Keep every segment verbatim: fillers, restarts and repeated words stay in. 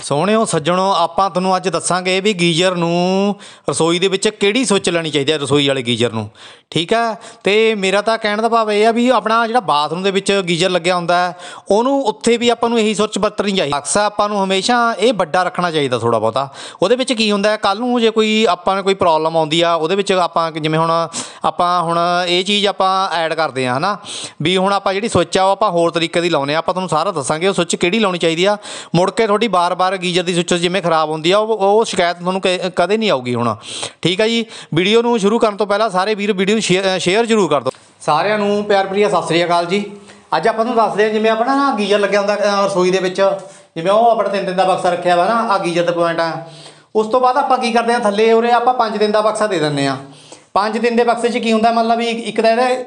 ਸੋਹਣਿਓ ਸੱਜਣੋ, ਆਪਾਂ ਤੁਹਾਨੂੰ ਅੱਜ ਦੱਸਾਂਗੇ ਵੀ ਗੀਜ਼ਰ ਨੂੰ ਰਸੋਈ ਦੇ ਵਿੱਚ ਕਿਹੜੀ ਸੁੱਚ ਲੈਣੀ ਚਾਹੀਦੀ ਹੈ, ਰਸੋਈ ਵਾਲੇ ਗੀਜ਼ਰ ਨੂੰ। ਠੀਕ ਹੈ, ਅਤੇ ਮੇਰਾ ਤਾਂ ਕਹਿਣ ਦਾ ਭਾਵ ਇਹ ਆ ਵੀ ਆਪਣਾ ਜਿਹੜਾ ਬਾਥਰੂਮ ਦੇ ਵਿੱਚ ਗੀਜ਼ਰ ਲੱਗਿਆ ਹੁੰਦਾ ਉਹਨੂੰ ਉੱਥੇ ਵੀ ਆਪਾਂ ਨੂੰ ਇਹੀ ਸੁੱਚ ਵਰਤਣੀ ਚਾਹੀਦੀ। ਅਕਸਰ ਆਪਾਂ ਨੂੰ ਹਮੇਸ਼ਾ ਇਹ ਵੱਡਾ ਰੱਖਣਾ ਚਾਹੀਦਾ ਥੋੜ੍ਹਾ ਬਹੁਤਾ। ਉਹਦੇ ਵਿੱਚ ਕੀ ਹੁੰਦਾ, ਕੱਲ੍ਹ ਨੂੰ ਜੇ ਕੋਈ ਆਪਾਂ ਨੂੰ ਕੋਈ ਪ੍ਰੋਬਲਮ ਆਉਂਦੀ ਆ ਉਹਦੇ ਵਿੱਚ, ਆਪਾਂ ਜਿਵੇਂ ਹੁਣ ਆਪਾਂ ਹੁਣ ਇਹ ਚੀਜ਼ ਆਪਾਂ ਐਡ ਕਰਦੇ ਹਾਂ ਹੈ ਨਾ, ਵੀ ਹੁਣ ਆਪਾਂ ਜਿਹੜੀ ਸੁੱਚ ਆ ਉਹ ਆਪਾਂ ਹੋਰ ਤਰੀਕੇ ਦੀ ਲਾਉਂਦੇ ਹਾਂ। ਆਪਾਂ ਤੁਹਾਨੂੰ ਸਾਰਾ ਦੱਸਾਂਗੇ ਉਹ ਸੁੱਚ ਕਿਹੜੀ ਲਾਉਣੀ ਚਾਹੀਦੀ ਆ। ਮੁੜ ਕੇ ਤੁਹਾਡੀ ਬਾਰ ਬਾਰ ਗੀਜ਼ਰ ਦੀ ਸੁੱਚ ਜਿਵੇਂ ਖਰਾਬ ਹੁੰਦੀ ਆ ਉਹ ਉਹ ਸ਼ਿਕਾਇਤ ਤੁਹਾਨੂੰ ਕ ਕਦੇ ਨਹੀਂ ਆਊਗੀ ਹੁਣ। ਠੀਕ ਹੈ ਜੀ, ਵੀਡੀਓ ਨੂੰ ਸ਼ੁਰੂ ਕਰਨ ਤੋਂ ਪਹਿਲਾਂ ਸਾਰੇ ਵੀਰ ਵੀਡੀਓ ਨੂੰ ਸ਼ੇਅਰ ਸ਼ੇਅਰ ਜ਼ਰੂਰ ਕਰ ਦਿਓ। ਸਾਰਿਆਂ ਨੂੰ ਪਿਆਰ ਭਰੀ ਸਤਿ ਸ੍ਰੀ ਅਕਾਲ ਜੀ। ਅੱਜ ਆਪਾਂ ਤੁਹਾਨੂੰ ਦੱਸਦੇ ਹਾਂ, ਜਿਵੇਂ ਆਪਣਾ ਨਾ ਗੀਜ਼ਰ ਲੱਗਿਆ ਹੁੰਦਾ ਰਸੋਈ ਦੇ ਵਿੱਚ, ਜਿਵੇਂ ਉਹ ਆਪਣਾ ਤਿੰਨ ਦਿਨ ਦਾ ਬਕਸਾ ਰੱਖਿਆ ਵਾ ਨਾ, ਆਹ ਗੀਜ਼ਰ ਦਾ ਪੁਆਇੰਟ ਆ। ਉਸ ਤੋਂ ਬਾਅਦ ਆਪਾਂ ਕੀ ਕਰਦੇ ਹਾਂ, ਥੱਲੇ ਉਰੇ ਆਪਾਂ ਪੰਜ ਦਿਨ ਦਾ ਬਕਸਾ ਦੇ ਦਿੰਦੇ ਹਾਂ। ਪੰਜ ਦਿਨ ਦੇ ਬਕਸੇ 'ਚ ਕੀ ਹੁੰਦਾ, ਮਤਲਬ ਵੀ ਇੱਕ ਤਾਂ ਇਹਦਾ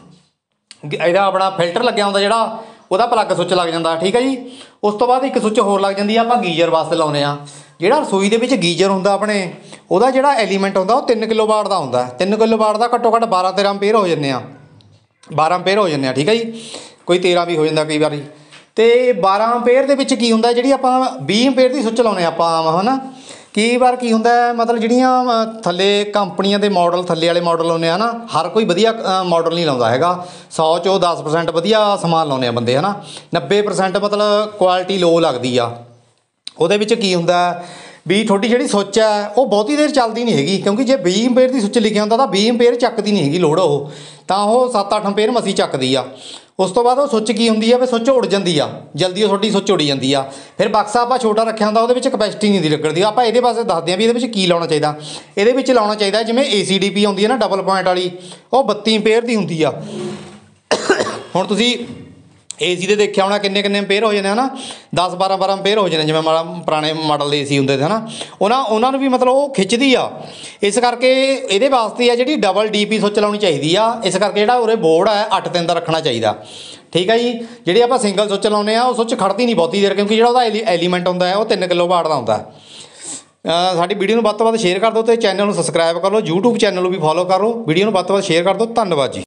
ਇਹਦਾ ਆਪਣਾ ਫਿਲਟਰ ਲੱਗਿਆ ਹੁੰਦਾ, ਜਿਹੜਾ ਉਹਦਾ ਪਲੱਗ ਸੁੱਚ ਲੱਗ ਜਾਂਦਾ। ਠੀਕ ਹੈ ਜੀ, ਉਸ ਤੋਂ ਬਾਅਦ ਇੱਕ ਸੁੱਚ ਹੋਰ ਲੱਗ ਜਾਂਦੀ ਆ, ਆਪਾਂ ਗੀਜ਼ਰ ਵਾਸਤੇ ਲਾਉਂਦੇ ਹਾਂ। ਜਿਹੜਾ ਰਸੋਈ ਦੇ ਵਿੱਚ ਗੀਜ਼ਰ ਹੁੰਦਾ ਆਪਣੇ, ਉਹਦਾ ਜਿਹੜਾ ਐਲੀਮੈਂਟ ਹੁੰਦਾ ਉਹ ਤਿੰਨ ਕਿਲੋ ਵਾਟ ਦਾ ਹੁੰਦਾ। ਤਿੰਨ ਕਿਲੋ ਵਾਟ ਦਾ ਘੱਟੋ ਘੱਟ ਬਾਰਾਂ ਤੇਰਾਂ ਅੰਪੇਅਰ ਹੋ ਜਾਂਦੇ ਆ, ਬਾਰਾਂ ਅੰਪੇਅਰ ਹੋ ਜਾਂਦੇ ਆ। ਠੀਕ ਹੈ ਜੀ, ਕੋਈ ਤੇਰਾਂ ਵੀ ਹੋ ਜਾਂਦਾ ਕਈ ਵਾਰੀ। ਅਤੇ ਬਾਰਾਂ ਅੰਪੇਅਰ ਦੇ ਵਿੱਚ ਕੀ ਹੁੰਦਾ, ਜਿਹੜੀ ਆਪਾਂ ਵੀਹ ਅੰਪੇਅਰ ਦੀ ਸੁੱਚ ਲਾਉਂਦੇ ਆਪਾਂ ਆਮ ਹੈ ਨਾ, ਕਈ ਵਾਰ ਕੀ ਹੁੰਦਾ, ਮਤਲਬ ਜਿਹੜੀਆਂ ਥੱਲੇ ਕੰਪਨੀਆਂ ਦੇ ਮਾਡਲ, ਥੱਲੇ ਵਾਲੇ ਮਾਡਲ ਲਾਉਂਦੇ ਆ ਨਾ, ਹਰ ਕੋਈ ਵਧੀਆ ਮਾਡਲ ਨਹੀਂ ਲਾਉਂਦਾ ਹੈਗਾ। ਸੌ 'ਚੋਂ ਦਸ ਪ੍ਰਸੈਂਟ ਵਧੀਆ ਸਮਾਨ ਲਾਉਂਦੇ ਆ ਬੰਦੇ ਹੈ ਨਾ, ਨੱਬੇ ਪ੍ਰਸੈਂਟ ਮਤਲਬ ਕੁਆਲਿਟੀ ਲੋ ਲੱਗਦੀ ਆ। ਉਹਦੇ ਵਿੱਚ ਕੀ ਹੁੰਦਾ ਵੀ ਤੁਹਾਡੀ ਜਿਹੜੀ ਸੁੱਚ ਹੈ ਉਹ ਬਹੁਤੀ ਦੇਰ ਚੱਲਦੀ ਨਹੀਂ ਹੈਗੀ, ਕਿਉਂਕਿ ਜੇ ਵੀਹ ਅੰਪੇਅਰ ਦੀ ਸੁੱਚ ਲਿਖਿਆ ਹੁੰਦਾ ਤਾਂ ਵੀਹ ਅੰਪੇਅਰ ਚੱਕਦੀ ਨਹੀਂ ਹੈਗੀ ਲੋੜ, ਉਹ ਤਾਂ ਉਹ ਸੱਤ ਅੱਠ ਅੰਪੇਅਰ ਮਸੀਂ ਚੱਕਦੀ ਆ। ਉਸ ਤੋਂ ਬਾਅਦ ਉਹ ਸੁੱਚ ਕੀ ਹੁੰਦੀ ਆ ਵੀ ਸੁੱਚ ਉੜ ਜਾਂਦੀ ਆ, ਜਲਦੀ ਉਹ ਤੁਹਾਡੀ ਸੁੱਚ ਉੜ ਜਾਂਦੀ ਆ। ਫਿਰ ਬਕਸਾ ਆਪਾਂ ਛੋਟਾ ਰੱਖਿਆ ਹੁੰਦਾ, ਉਹਦੇ ਵਿੱਚ ਕਪੈਸਿਟੀ ਨਹੀਂ ਦੀ ਲੱਗਦੀ। ਆਪਾਂ ਇਹਦੇ ਪਾਸੇ ਦੱਸਦੇ ਹਾਂ ਵੀ ਇਹਦੇ ਵਿੱਚ ਕੀ ਲਾਉਣਾ ਚਾਹੀਦਾ। ਇਹਦੇ ਵਿੱਚ ਲਾਉਣਾ ਚਾਹੀਦਾ ਜਿਵੇਂ ਏ ਸੀ ਡੀ ਪੀ ਆਉਂਦੀ ਹੈ ਨਾ, ਡਬਲ ਪੁਆਇੰਟ ਵਾਲੀ, ਉਹ ਬੱਤੀ ਅੰਪੇਅਰ ਦੀ ਹੁੰਦੀ ਆ। ਹੁਣ ਤੁਸੀਂ ਏ ਸੀ ਦੇ ਦੇਖਿਆ ਹੋਣਾ ਕਿੰਨੇ ਕਿੰਨੇ ਅੰਪੇਅਰ ਹੋ ਜਾਂਦੇ ਹੈ ਨਾ, ਦਸ ਬਾਰਾਂ ਬਾਰਾਂ ਅੰਪੇਅਰ ਹੋ ਜਾਂਦੇ, ਜਿਵੇਂ ਮਾੜਾ ਪੁਰਾਣੇ ਮਾਡਲ ਦੇ ਏ ਸੀ ਹੁੰਦੇ ਸੀ ਹੈ ਨਾ, ਉਹਨਾਂ ਉਹਨਾਂ ਨੂੰ ਵੀ ਮਤਲਬ ਉਹ ਖਿੱਚਦੀ ਆ। ਇਸ ਕਰਕੇ ਇਹਦੇ ਵਾਸਤੇ ਆ ਜਿਹੜੀ ਡਬਲ ਡੀ ਪੀ ਸੁੱਚ ਲਾਉਣੀ ਚਾਹੀਦੀ ਆ। ਇਸ ਕਰਕੇ ਜਿਹੜਾ ਉਰੇ ਬੋਰਡ ਹੈ ਅੱਠ ਤਿੰਨ ਦਾ ਰੱਖਣਾ ਚਾਹੀਦਾ। ਠੀਕ ਹੈ ਜੀ, ਜਿਹੜੀ ਆਪਾਂ ਸਿੰਗਲ ਸੁੱਚ ਲਾਉਂਦੇ ਆ ਉਹ ਸੁੱਚ ਖੜਦੀ ਨਹੀਂ ਬਹੁਤੀ ਦੇਰ, ਕਿਉਂਕਿ ਜਿਹੜਾ ਉਹਦਾ ਐਲੀ ਐਲੀਮੈਂਟ ਹੁੰਦਾ ਹੈ ਉਹ ਤਿੰਨ ਕਿਲੋ ਵਾਟ ਦਾ ਹੁੰਦਾ। ਸਾਡੀ ਵੀਡੀਓ ਨੂੰ ਵੱਧ ਤੋਂ ਵੱਧ ਸ਼ੇਅਰ ਕਰ ਦਿਓ ਅਤੇ ਚੈਨਲ ਨੂੰ ਸਬਸਕ੍ਰਾਈਬ ਕਰ ਲਓ। ਯੂਟਿਊਬ ਚੈਨਲ ਨੂੰ ਵੀ ਫੋਲੋ ਕਰ ਲਓ। ਵੀਡੀਓ ਨੂੰ ਵੱਧ ਤੋਂ ਵੱਧ ਸ਼ੇਅਰ ਕਰ ਦਿਓ। ਧੰਨਵਾਦ ਜੀ।